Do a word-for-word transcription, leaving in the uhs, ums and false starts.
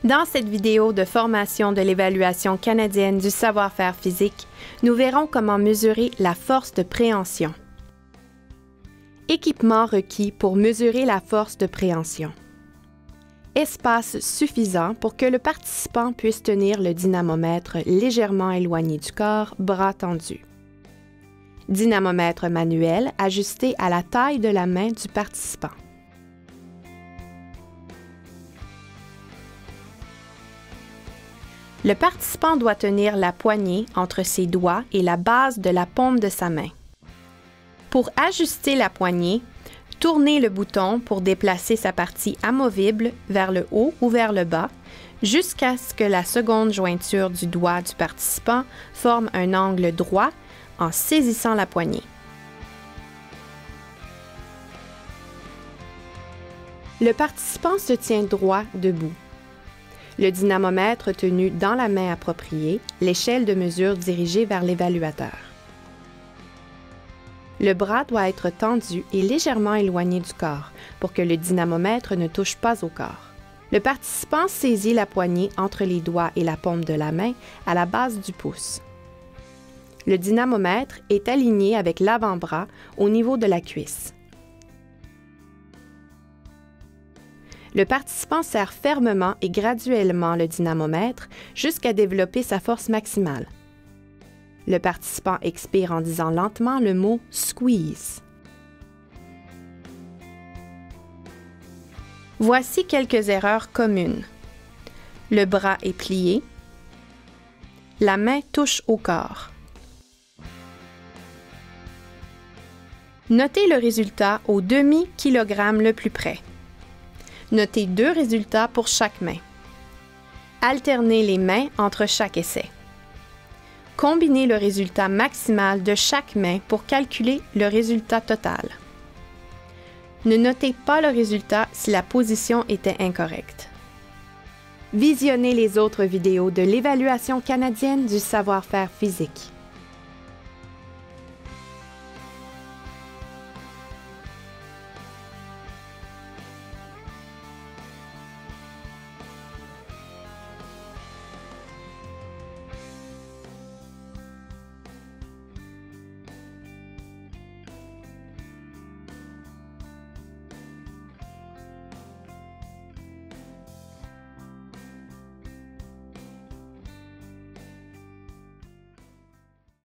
Dans cette vidéo de formation de l'évaluation canadienne du savoir-faire physique, nous verrons comment mesurer la force de préhension. Équipement requis pour mesurer la force de préhension. Espace suffisant pour que le participant puisse tenir le dynamomètre légèrement éloigné du corps, bras tendus. Dynamomètre manuel ajusté à la taille de la main du participant. Le participant doit tenir la poignée entre ses doigts et la base de la paume de sa main. Pour ajuster la poignée, tournez le bouton pour déplacer sa partie amovible vers le haut ou vers le bas jusqu'à ce que la seconde jointure du doigt du participant forme un angle droit en saisissant la poignée. Le participant se tient droit debout. Le dynamomètre tenu dans la main appropriée, l'échelle de mesure dirigée vers l'évaluateur. Le bras doit être tendu et légèrement éloigné du corps pour que le dynamomètre ne touche pas au corps. Le participant saisit la poignée entre les doigts et la paume de la main à la base du pouce. Le dynamomètre est aligné avec l'avant-bras au niveau de la cuisse. Le participant serre fermement et graduellement le dynamomètre jusqu'à développer sa force maximale. Le participant expire en disant lentement le mot « squeeze ». Voici quelques erreurs communes. Le bras est plié. La main touche au corps. Notez le résultat au demi-kilogramme le plus près. Notez deux résultats pour chaque main. Alternez les mains entre chaque essai. Combinez le résultat maximal de chaque main pour calculer le résultat total. Ne notez pas le résultat si la position était incorrecte. Visionnez les autres vidéos de l'évaluation canadienne du savoir-faire physique.